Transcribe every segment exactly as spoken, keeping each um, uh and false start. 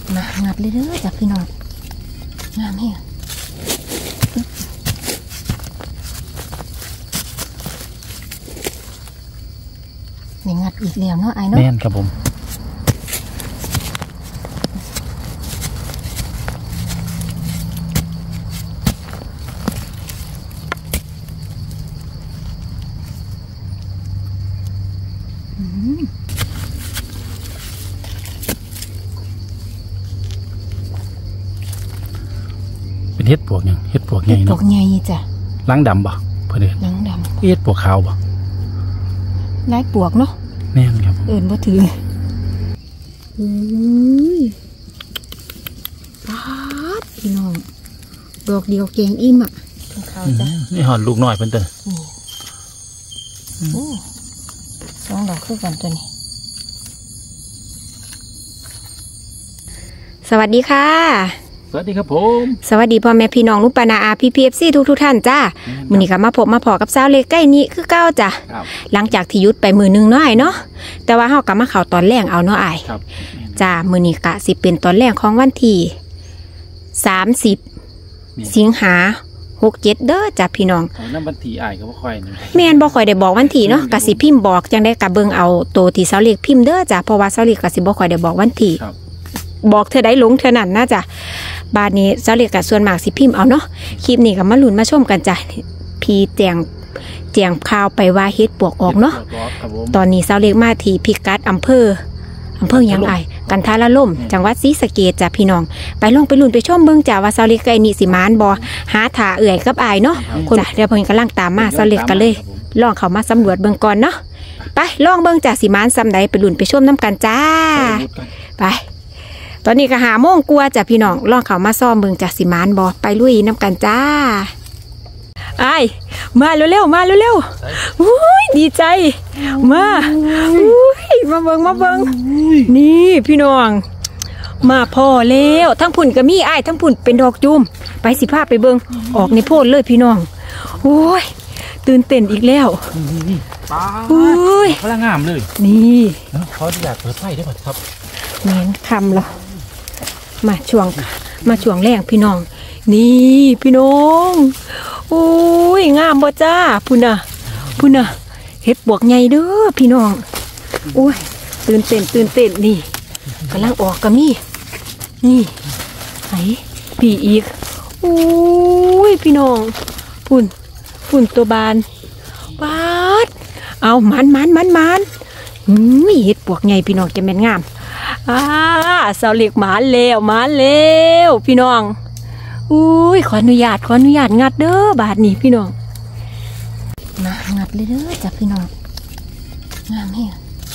มางัดเลยเด้อจากพี่น้องงามแห้งนี่งัดอีกแล้วเนาะไอ้เนาะแม่นครับผมเฮ็ดปวกยังเฮ็ดปวกใหญ่เนาะปวกใหญ่จ้ะล้างดำบ่เพื่อนล้างดำเฮ็ดปวกขาวบ่ไล่ปวกเนาะแม่นครับเอิญบ่ถืออุ้ยป๊าดพี่น้องดอกเดียวแกงอิ่มอ่ะถึงข้าวจ้ะนี่หอดลูกน้อยเพิ่นเด้อโอ้สองดอกคือกันตัวนี้สวัสดีค่ะสวัสดีครับผมสวัสดีพ่อแม่พี่น้องลุงปานาอาพี่พีเอฟซีทุกทุกท่านจ้ามื้อนี้ก็มาพบมาพอกับสาวเล็กใกล้นี้คือเก้าจ้ะหลังจากที่ยุดไปมือนึงเนาะไอ้เนาะแต่ว่าเฮาก็มาเข้าตอนแรกเอาเนาะไอ้จ้ามื้อนี้ก็สิเป็นตอนแรกของวันที่สามสิบสิงหาหกเจ็ดเด้อจ้ะพี่น้องนำวันที่อ้ายก็บ่ค่อยนึงแม่นบ่ค่อยได้บอกวันที่เนาะก็สิพิมพ์บอกจังได้ก็เบิ่งเอาโตที่สาวเล็กพิมพ์เด้อจ้ะเพราะว่าสาวเล็กก็สิบ่ค่อยได้บอกวันที่บอกเธอได้หลงเธอนั่นนะจ้ะบาดนี้เจ้าเรียกกับส่วนมากสิพิมพ์เอาเนาะคลิปนี้ก็มาลุ้นมาชมกันจ้ะพี่แจงแจงข่าวไปว่าเฮ็ดปวกออกเนาะตอนนี้เจ้าเรียกมาที่พิกัดอำเภออำเภอยังไงกันทาละล่มจังหวัดศรีสะเกษจ้ะพี่น้องไปลงไปลุ้นไปชมเบิ่งจ้ะว่าเจ้าเรียกไก่นี่สิมานบ่หาถาเอื่อยกับอายเนาะคนเดี๋ยวเพิ่นกำลังตามมาเจ้าเรียกกันเลยลองเข้ามาสำรวจเบิ่งก่อนเนาะไปลองเบิ่งจ้ะสิมานซ้ำใดไปลุ้นไปชมน้ำกันจ้าไปตอนนี้ก็หาโมงกลัวจ้ะพี่น้องลองเขามาซ่อมเบิ่งจากสิมานบอไปลุยน้ำกันจ้าไอ้มาเร็วๆมาเร็วๆอุ้ยดีใจมาอุ้ยมาเบิ่งมาเบิ่งนี่พี่น้องมาพอแล้วทั้งผุ่นก็มีไอ้ทั้งผุ่นเป็นดอกจุ่มไปสิพาไปเบิ่งออกในโพดเลยพี่น้องโอ้ยตื่นเต้นอีกแล้วอุ้ยพลังงามเลยนี่เขาอยากเปิดไฟได้ป่ะครับแม่นคำเหรอมาช่วงมาช่วงแรกพี่น้องนี่พี่น้องโอ้ยงามบ่จ้าพุ่นน่ะพุ่นน่ะเฮ็ดบวกใหญ่เด้อพี่น้องโอ้ยตื่นเต้นตื่นเต้นนี่กำลังออกกะมี่นี่ไหนพี่อีกโอ้ยพี่น้องพุ่นพุ่นตัวบานบาดเอามันมันมันมันเฮ็ดบวกใหญ่พี่น้องจะแม่นงามอ่าเสาเหล็กหมาเร็วหมาเร็วพี่น้องอุ้ยขออนุญาตขออนุญาตงัดเด้อบาทนี้พี่น้องมางัดเลยเด้อจ้ะพี่น้องงามแห้ง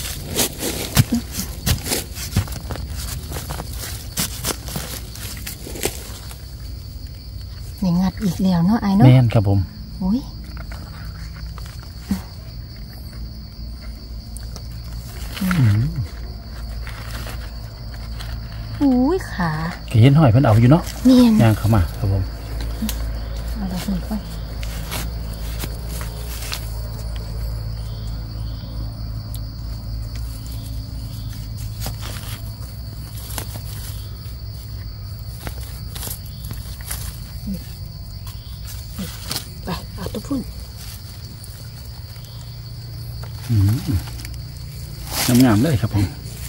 นี่งัดอีกแล้วเนาะไอ้เนาะแม่นครับผมอุ้ยอุ้ยขาเห็นหอยเพิ่นเอาอยู่เนาะนี่ย่างเข้ามาครับผมเอาละสิค่อยไปเอาตัวพุ่นงามๆเลยครับผม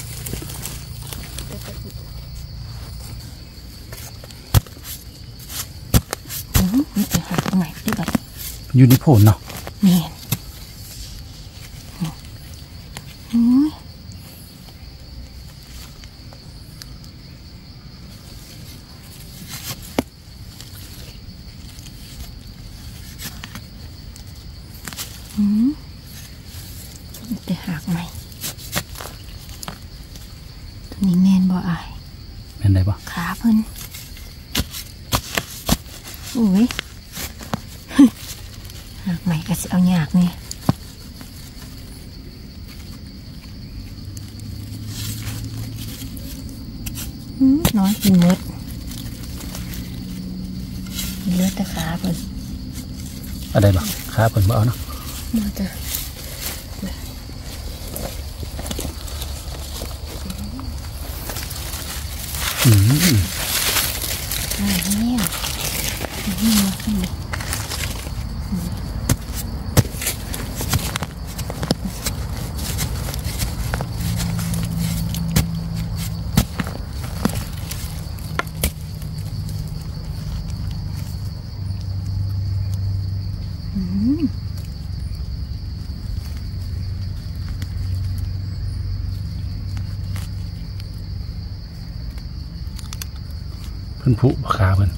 อยู่ในโพนเนาะนี่อืมแต่หักไหมตัวนี้แมนบ่อายแมนได้บ่ขาเพิ่นโอ้ยหักใหม่ก็จะเอาหยากนี่น้อยกินมดเลือดแต่ขาเพิ่นอะไรบ้างขาเพิ่นบ่เอาเนาะมาจ้ะอืมอ่าเนี่ยนี่มาขึ้นเลยเพิ่นผุปลาคาเพิ่น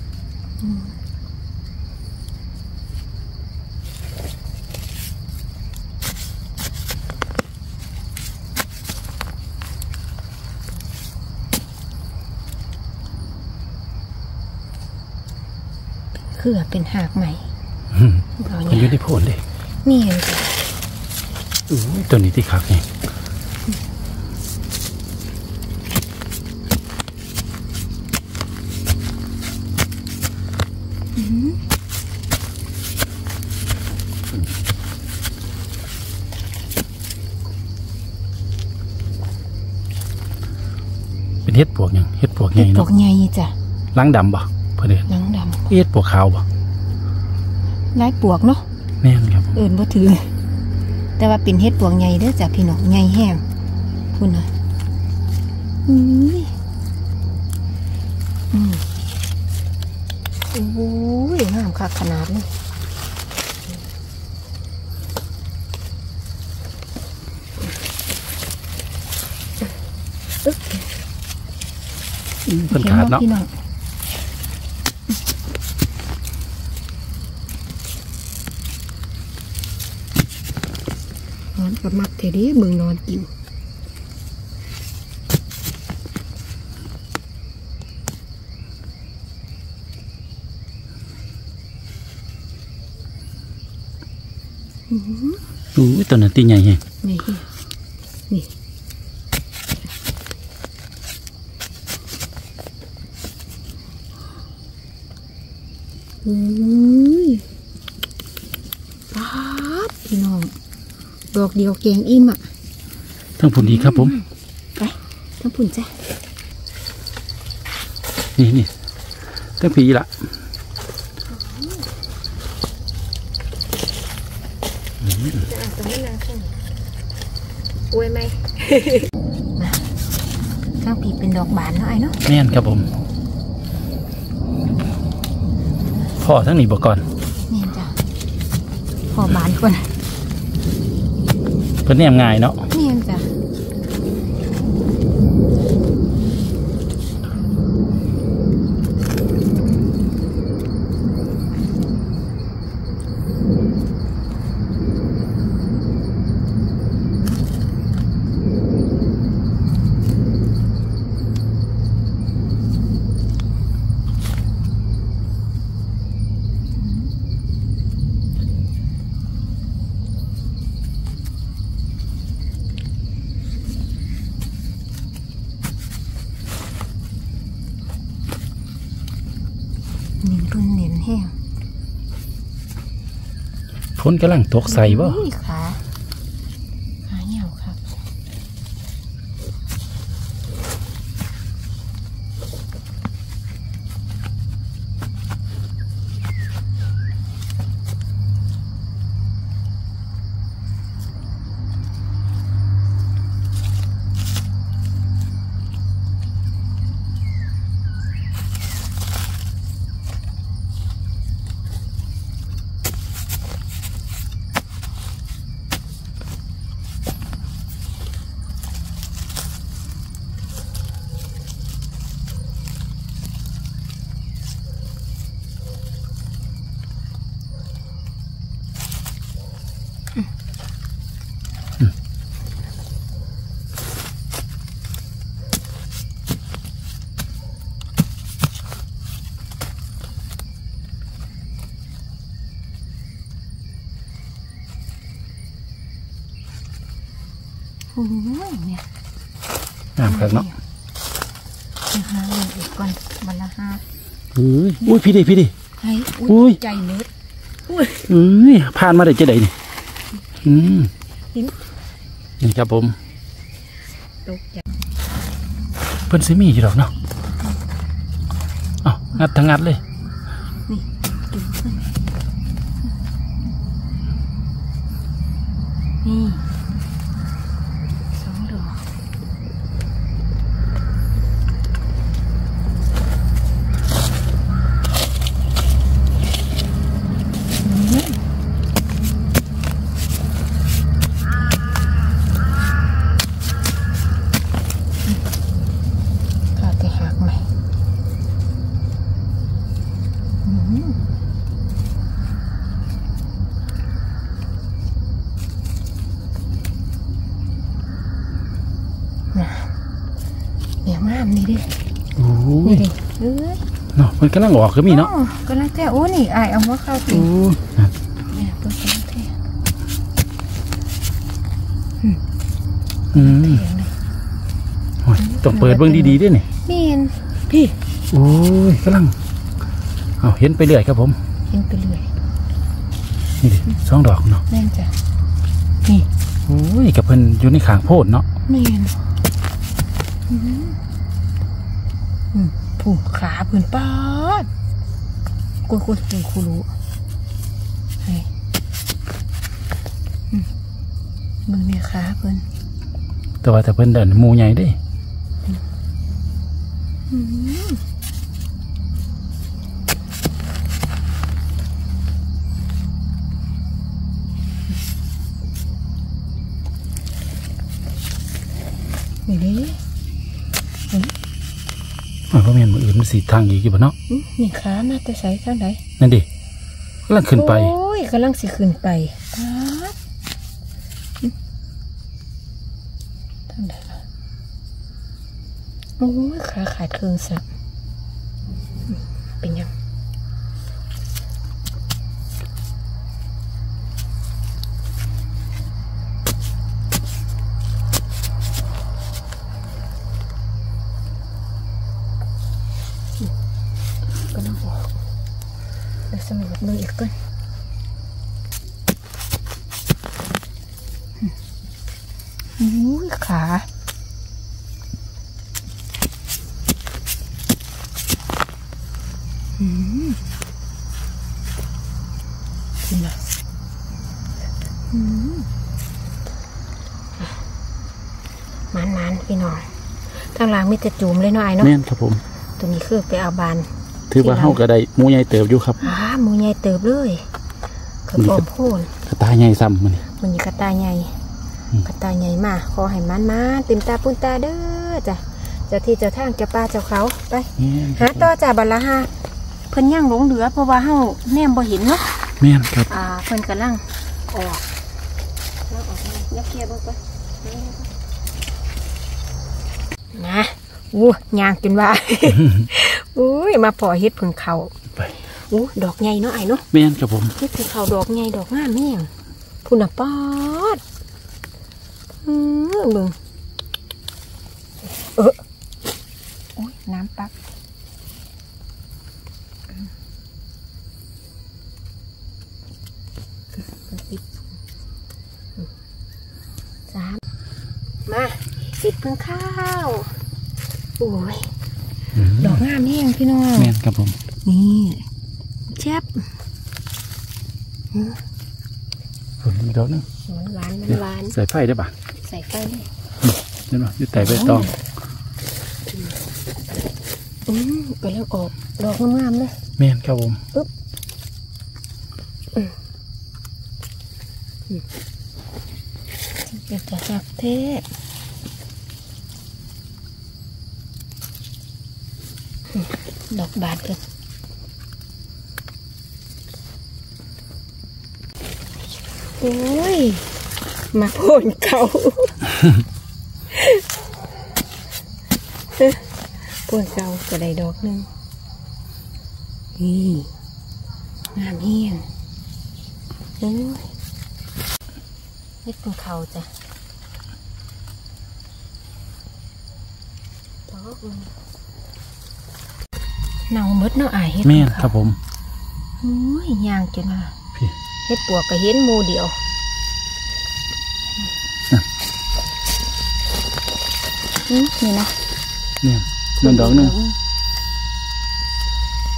คือเป็นหากใหม่อืมเอาเพิ่นอเนี่ยยู่ในโพนเลยนี่เห็นจ้ะอู้ยตัวนี้ที่คักไงเป็นเห็ดปวกยังเห็ดปวกใหญ่ปลวเนาะกใหญ่จ้ะล้างดำบ่เพื่อนเอิ้นหลังดเห็ดปวกขาวบ่ำลายปลวกเนาะแม่นครับเอิญบ่ถือ แต่ว่าเป็นเฮ็ดปวงใหญ่เด้อจ้ะพี่น้องใหญ่แห้งคุณน่ะอุ้ยอืมโอ้ยงามคักขนาดเลยอึ๊บเพิ่นขาดเนาะพี่น้องนอนกับมักเทดีมึงนอนกินอื้อหืออู้ยตัวนั้นตีใหญ่แฮงนี่นี่อุ้ยป๊าบพี่น้องดอกเดียวแกงอิ่มอ่ะทั้งผุนดีครับผมไปทั้งผุ่นจ้ะนี่นี่ทั้งผีละจะอ่านตรงนี้นางขึ้นอวยไหม ข้างผีเป็นดอกบานเนาะไอ้เนาะแม่นครับผมพ่อทั้งนี้บ่ก่อนนี่จ้ะพอบานก่อนเพิ่นแนมง่ายเนาะนี่จ้ะนี่รุ่นเน้นแห้งฝนกำลังตกใส่บ่อุ้ยขาขาเหี่ยวครับโอ้ยเนี่ยงามครับเนาะจะหาเงินอีกก่อนวันละห้าเอ้ยอุ้ยพี่ดิพี่ดิให้อุ้ยใจเนื้อเอ้ยผ่านมาได้จะได้นี่อืมเห็นนี่ครับผมตกใจเพิ่นสิมีอยู่ดอกเนาะงัดทั้งงัดเลยนี่ดึงขึ้นนี่สองดอกขาดแต่หักไหมเดี๋ยวงามนี่ดิโอ้นี่ดิเอ้ยเนาะมันกำลังออกก็มีเนาะกำลังแท้โอ้นี่ไอเอาหัวเข้าติเนี่ยตัวกำลังแท้อืมต้องเปิดเบื้องดีๆด้วยนี่เมียนพี่โอ้ยกำลังเอาเห็นไปเรื่อยครับผมเห็นไปเรื่อยนี่ดิสองดอกเนาะแม่นจ้ะนี่โอ้ยกับเพิ่นอยู่ในขางโพดเนาะเมียนผูกขาเพื่อนป้าดกุยกุยกุยคุรู้ให้มึงเนี่ยขาเพื่อนแต่ว่าแต่เพิ่นเดินมูใหญ่ได้นี่ดิมันก็มีมืออื่นมันสีทางอีกอยู่ปะเนาะนี่ขามาแต่ใส่ทางไหนนั่นดิกำลังขึ้นไปโอ้ยกำลังสิขึ้นไปทางไหนล่ะโอ้ยขาขาดเครื่องสับเป็นยังก็ต้องออกแล้วสมัยมืออีกก่อนอุ้ยขาอืมขึ้นมาอืมมันมันพี่น้องทางหลังมีแต่จูมเลยหน่อยเนาะแม่นครับผมตัวนี้คือไปเอาบานถือว่าเฮาก็ได้หมูใหญ่เติบอยู่ครับอ่าหมูใหญ่เติบเลยกระป๋อมโพนกระต่ายใหญ่ซ้ำมันมันมีกระต่ายใหญ่กระต่ายใหญ่มาขอให้มันมาเต็มตาปุ้นตาเด้อจ้ะเจ้าที่เจ้าทางเจ้าป่าเจ้าเขาไปหาต่อจ่าบัลละฮะเพิ่นย่างหลงเหลือเพราะว่าเฮาแนมบ่เห็นเนาะแม่นครับอ่าเพิ่นกำลังออกแล้วออกมายักเกียร์เบิ่งไปนะอู้ยางจนว่าอุ้ยมาพอเฮ็ดผึ่งเขาไปอู้ดอกใหญ่เนาะไอ้เนาะแม่นครับผมเฮ็ดผึ่งเขาดอกใหญ่ดอกงามแม่งพุ่นน่ะป๊อดอือมึงเออโอ้ยน้ำปักสามมาติดเพิ่งข้าวโอ้ยดอกงามนี่เองพี่น้องแม่นครับผมนี่แซ่บผมมีดอกนึงหวานหวานใส่ไฟได้ปะใส่ไฟได้เห็นไหมยึดแต่ใบตองอืมไปแล้วออกดอกงามเลยแม่นครับผมปึ๊บเป็นจะสักเทศดอกบานกันโอ้ยมาโผล่เขาโผล่เขาก็ได้ดอกหนึ่งนี่งามเฮียนโอ้ยนี่เป็นเขาจ้ะดอกนึงเน่าเบิดเนาะไอเฮ็ดแม่นครับผมโอ้ยยางจนว่าเฮ็ดปวกก็เห็นมูเดียวนี่นะเนี่ยมันดอกนึง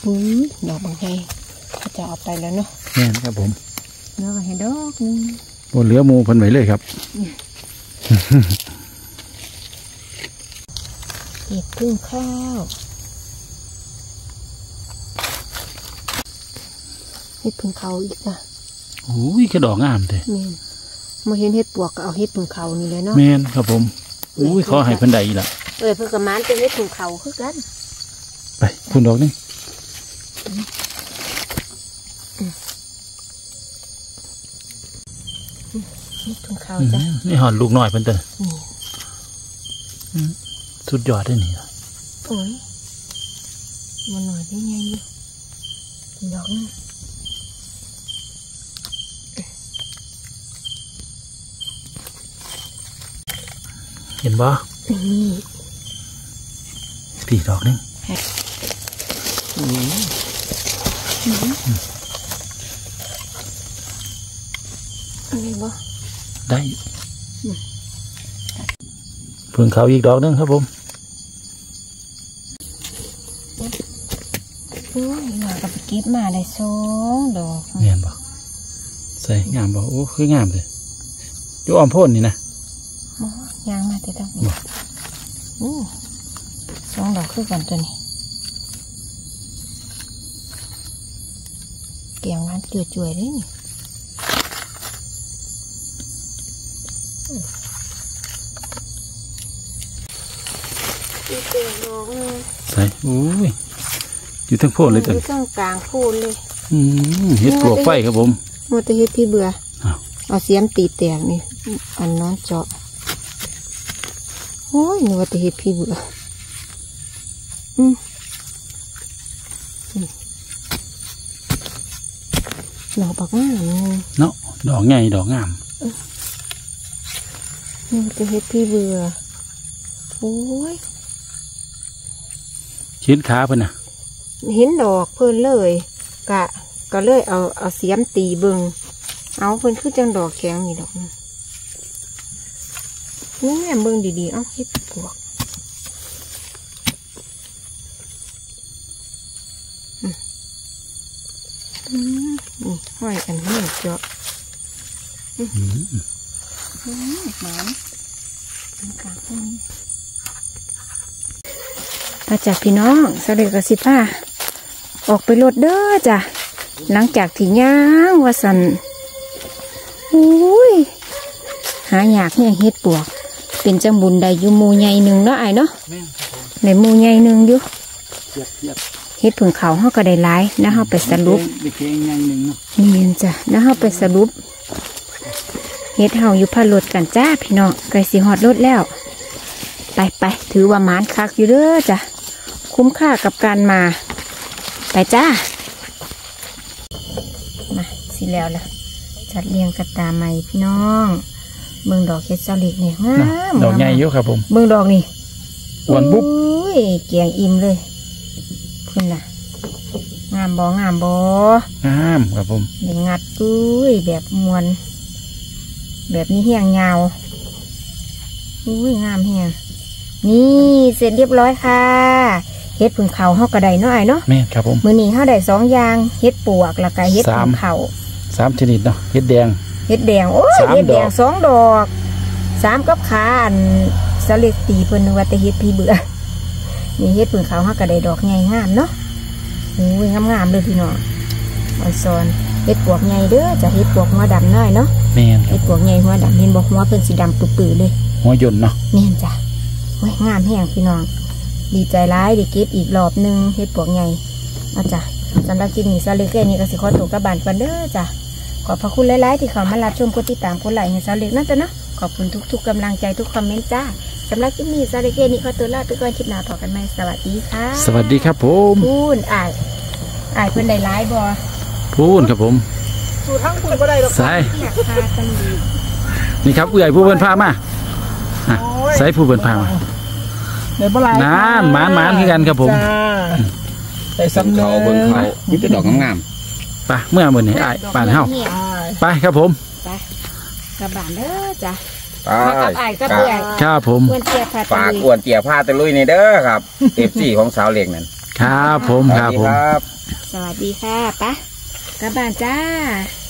อุ้ยดอกบางแห่เขาจะเอาไปแล้วเนาะแม่นครับผมเนื้อมาให้ดอกนึงบนเหลือหมูเพิ่นไว้เลยครับเห็ดพึ่งข้าวเห็ดพึ่งเขาอีกอ่ะโอ้ยกระดอกงามเด้แม่นมาเห็นเห็ดปวกก็เอาเห็ดพึ่งเขานี่เลยเนาะแม่นครับผมอุ้ยขอให้เพิ่นได้อีกล่ะเอ้ยเพื่อกระมานเป็นเห็ดพึ่งเขาคือกันไปคุณดอกนี่เห็ดพึ่งเขาจ้ะนี่หอนลูกน้อยเพิ่นเด้อนี่สุดยอดได้อนี่โอ้ยมันหน่อยได้ไงอยู่ดอกนึงเห็นบ่นี่พี่ดอกนึงอันนี้บ่ได้เพิ่งเขาอีกดอกนึงครับผมโอ้ยหน่อยก็ไปเก็บมาได้สองดอกแม่นบ่ใส่งามบ่โอ้คืองามเลยอยู่อ้อมโพ่นนี่นะโอ้ยางมาแต่ดอกนี้โอ้สองดอกคือกันตัวนี้เกียงหวานเกลือจ่วยเลยนี่อีกเกียงดอกนึงใส่โอ้ยอยู่ทั้งโพ่นเลยอจังยู่ตรงกลางพูนเลยอืมเฮ็ดปลวกไฟครับผมมัวแต่เฮ็ดพี่เบื่ออ้าวเอาเสียมตีแตกนี่อันนอนเจาะโอ้ยนึกว่าแต่เฮ็ดพี่เบื่ออืมอืมดอกบักงามนึงเนาะดอกใหญ่ดอกงามนึกว่าแต่เฮ็ดพี่เบื่อโอ้ยชิ้นขาเพิ่นน่ะเห็นดอกเพิ่นเลยกะก็เลยเอาเอาเสียมตีเบิงเอาเพิ่นคือจังดอกแข็งนี่ดอกนึงนี่แม่เบิงดีๆเอาเฮ็ดปวกอืมอืมนี่ห้อยกันให้เจาะอืมอืมหมานเป็นกลางพวกนี้พระจากพี่น้องเสด็จกสิผ้าออกไปรถเด้อจ้ะหลังจากที่ย่างว่าสันอุ้ยหาอยากเนี่ยเฮ็ดปวก เป็นจังบุญใดอยู่หมู่ใหญ่หนึ่งเนาะไอ้เนาะแม่นในหมู่ใหญ่หนึ่งอยู่เทียบเทียบเฮ็ดผึ่งเขาเฮาก็ได้หลายนะเฮาไปสรุปไปแข่งอย่างหนึ่งเนาะนี่จ้ะนะเฮาไปสรุปเฮ็ดเฮาอยู่พารถกันจ้าพี่น้องไกลสิฮอดรถแล้ว ไปไปถือว่าหมานคักอยู่เด้อจ้ะคุ้มค่ากับการมาไปจ้ามาสิแล้วล่ะจัดเรียงกระตาใหม่พี่น้องเบิ่งดอกเฮ็ดเจ้าเล็กเนี่ยงาเนาะมดอกใหญ่เยอะครับผมเบิ่งดอกนี่อ้วนบุ๊บอุ้ยเกียงอิ่มเลยพุ่นน่ะงามบ่งามบ่งามครับผมเดี๋ยวงัดอุ้ยแบบมวน แบบนี้เฮียงยาวอุ้ยงามเฮียงนี่เสร็จเรียบร้อยค่ะเฮ็ดผึ่งเขาเฮากระไดเนาะไอ้เนาะแม่นครับผมมื้อนี้เฮาได้สองอย่างเฮ็ดปวกแล้วก็เฮ็ดผึ่สามงเขาสามชนิดเนาะเฮ็ดแดงเฮ็ดแดงโอ้ยสามเฮ็ดแดงดอกสองดอกสามกับขาอันสลิดตีเพิ่นนึกว่าแต่เฮ็ดพี่เบื่อนี่เฮ็ดผึ่งเขาเฮากระไดดอกใหญ่งามเนาะอุ้ยงามๆเลยพี่น้องอ่อนซอนเฮ็ดปวกใหญ่เด้อจะเฮ็ดปวกหัวดำน้อยเนาะแม่นครัเฮ็บดปวกใหญ่หัวดำเห็นบอกหัวเพิ่นสีดำปื้อๆเลยหัวยนต์เนาะแม่นจ้ะโอ้ยงามแห้งพี่น้องดีใจร้ายได้เก็บอีกรอบหนึงเฮ็ดปวกใหญ่เอาจ้ะสำหรับคลิปนี้ซาเล็กเอ้ยนี่ก็สิขอตัวกลับบ้านก่อนเด้อจ้ะขอบพระคุณหลายๆที่เข้ามารับชมกดติดตามกดไลค์ให้ซาเล็กนั่นจ้ะเนาะขอบคุณทุกๆกำลังใจทุกคอมเมนต์จ้าสำหรับคลิปนี้ซาเล็กเอ้ยนี่ขอตัวลาไปก่อนคลิปหน้าพบกันใหม่สวัสดีค่ะสวัสดีครับผมพูนอ้ายอ้ายเพิ่นได้หลายบ่พูนครับผมสู่ทั้งพูนบ่ได้ดอกใส่อยากพากันดีนี่ครับเอื่อยผู้เพิ่นพามาอ่ะใส่ผู้เพิ่นพามาเดี๋ยวเมื่อไหร่นานหมานหมานคือกันครับผมจ้าใส่เบิ่งซ้ำเนื้เขาเบิ่งเขามีแต่ดอกงามไปเมื่อมื้อนี้อ้ายบ้านเฮาเนี่ยไปครับผมไปกลับบ้านเด้อจ้ะๆมากับอ้ายกับเพื่อนครับผมเพื่อนเจียพาฝากไปอ้วนเตี่ยผ้าตะลุยในเด้อครับ เอฟซีของสาวเล็กนั่นครับผมครับผมสวัสดีค่ะปะกลับบ้านจ้า